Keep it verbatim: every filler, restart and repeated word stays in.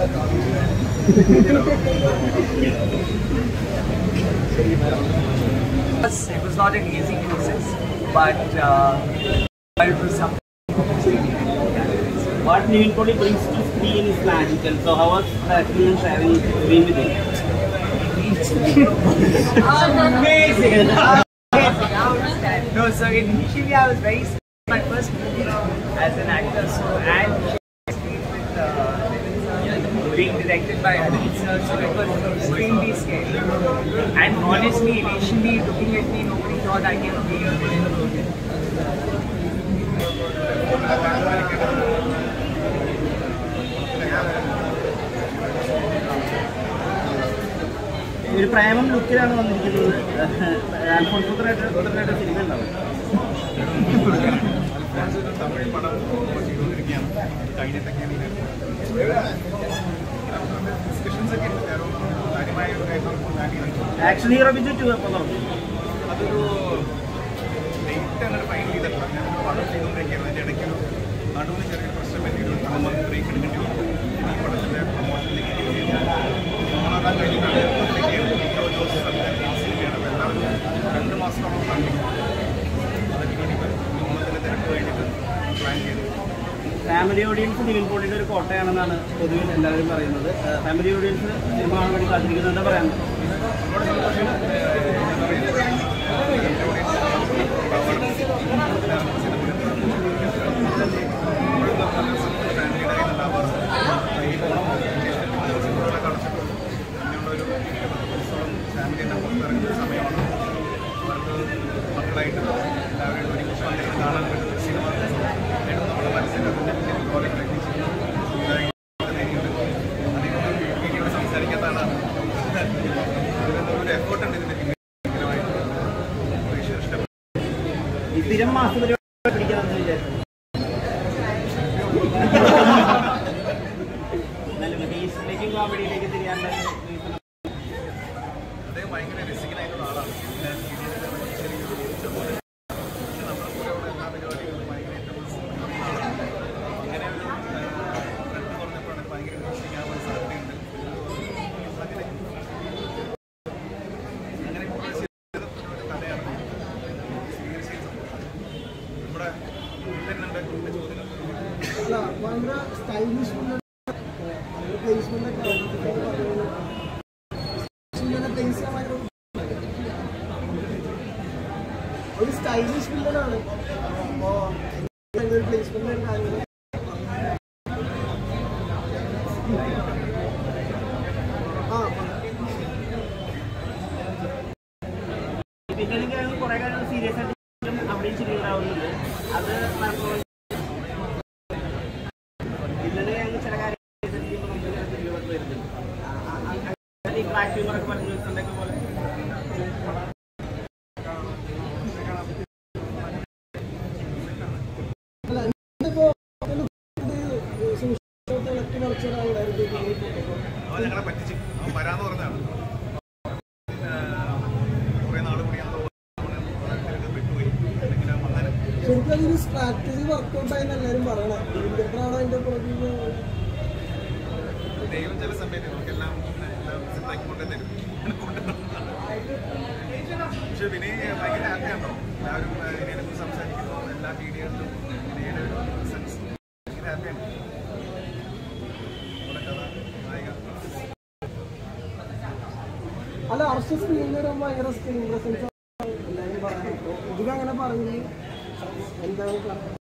It was not an easy process, but uh, it was something. What Nivin Pauly brings to screen is magical. So how was the experience having been with him? Amazing! Amazing! No, so initially I was very scared. My first movie as an actor, so and with uh, being directed by Nivin sir, so it was extremely scary. And honestly, initially looking at me, nobody thought I can be a villain. ഒരു പ്രേമം ലുക്കിലാണ് വന്നിരിക്കുന്നത്. അൽഫോൺസുമായിട്ട് cinema ഉണ്ടാവും. തമിഴ് പടം ചെയ്തുകൊണ്ടിരിക്കുകയാണ്. കഴിഞ്ഞിട്ടൊക്കെയാണ് discussions ഒക്കെ കാര്യമായ ഒരു action hero Viju to എപ്പോൾ തുടങ്ങി? അതൊരു ഡേറ്റ് അങ്ങനെ ഫൈനൽ ചെയ്തിട്ടില്ല. ഞാൻ പടം ചെയ്തുകൊണ്ടിരിക്കുകയാണ്. അതിൻ്റെ ഇടയ്ക്കൊരു നടുവിന് ചെറിയൊരു പ്രശ്നം പറ്റിയൊരു ബ്രേക്ക് എടുക്കേണ്ടി വന്നു. ഈ പടത്തിൻ്റെ പ്രൊമോഷനിലേക്ക് ഓണാകാൻ കഴിഞ്ഞിട്ടാണ് സിനിമയാണ്. അപ്പോൾ എല്ലാവരും രണ്ട് മാസത്തോളം കണ്ടു. അതൊക്കെ വേണ്ടി ഓണത്തിൻ്റെ തിരക്ക് കഴിഞ്ഞിട്ട് പ്ലാൻ ചെയ്തു. ഫാമിലി ഓഡിയൻസ് നിവിൻ പോളിയുടെ ഒരു കോട്ടയാണെന്നാണ് പൊതുവിൽ എല്ലാവരും പറയുന്നത്. ഫാമിലി ഓഡിയൻസ് സിനിമ കാണാൻ വേണ്ടി കാത്തിരിക്കുന്നത് എന്താ പറയാൻ? ഒരുപാട് സന്തോഷം. ഫാമിലിയുടെ പുറത്തിറങ്ങുന്ന സമയമാണ്. അവർക്ക് മക്കളായിട്ട് എല്ലാവരും ഒരുമിച്ച് വന്നിരുന്ന് കാണാൻ പറ്റുന്ന സിനിമ നമ്മുടെ മനസ്സിൽ വീഡിയോട് സംസാരിക്കാത്തതാണ്. ഒരു എഫേർട്ട് ഉണ്ട് ഇതിൻ്റെ പിന്നിൽ. പ്രേക്ഷകർ ഇഷ്ടപ്പെട്ടു. ഈ സ്ഥിരം മാസം പിടിക്കാമെന്ന് വിചാരിച്ചു. ഈസ്റ്റിലേക്കും കോമഡിയിലേക്ക് തിരിയാനുള്ള അദ്ദേഹം ഭയങ്കര രസികനായിട്ടുള്ള ആളാണ്. ചെറിയൊരു പക്ഷെ നമ്മുടെ കൂടെയുള്ള എല്ലാ പരിപാടികളും ഭയങ്കര ഇങ്ങനെ ഒരു ഫ്രണ്ട് പറഞ്ഞപ്പോഴാണ് ഭയങ്കര രസിക്കാനുള്ള സാധ്യതയുണ്ട്. അങ്ങനെ അങ്ങനെ ഒരു കഥയാണ്. നമ്മുടെ തന്നെ ചോദ്യം ഭയങ്കര സ്റ്റൈലിഷ് പ്ലേസ്മെന്റ് ഒരു സ്റ്റൈലിഷ് ഫില്ലറാണ്. അപ്പോൾ പ്ലേസ്മെന്റ് പിന്നെ കുറെ കാര്യങ്ങൾ സീരിയസ് ആയിട്ട് അവിടെയും ശരിയാവുന്നുണ്ട്. അത് ഇന്നലെ ചില കാര്യം വരുന്നുണ്ട്. ബ്ലാക്ക് ഹ്യൂമറൊക്കെ പറഞ്ഞു വെച്ചിട്ടുണ്ടെങ്കിൽ പോലെ അവൻ ഞങ്ങളെ പറ്റിച്ച് അവൻ വരാന്ന് പറഞ്ഞതാണ്. കുറെ നാൾ കൂടി വിട്ടുപോയി. ശരിക്കും അതൊരു സ്ട്രാറ്റജി വർക്കൗട്ടായെന്ന് എല്ലാവരും പറയണം. എത്രയാണ് അതിന്റെ പുറകിൽ? ദൈവം ചില സമയത്ത് നമുക്കെല്ലാം എല്ലാം സെറ്റാക്കി കൊണ്ടേ തരും. പക്ഷെ വിനയ് ഭയങ്കര ഹാപ്പിയാണോ? എല്ലാവരും വിനയനെ കുറിച്ച് സംസാരിക്കുന്നു. എല്ലാ മീഡിയകളിലും വിനയുടെ ഒരു സെൻസ് ഭയങ്കര ഹാപ്പിയാണ്. നമ്മുടെ കഥ നായിക അല്ല അർഷ സ്ക്രീനിൽ ഭയങ്കര സ്ക്രീൻ പ്രസൻസ് എല്ലാവരും പറയാം. ഇതിലങ്ങനെ പറഞ്ഞു എന്താണ്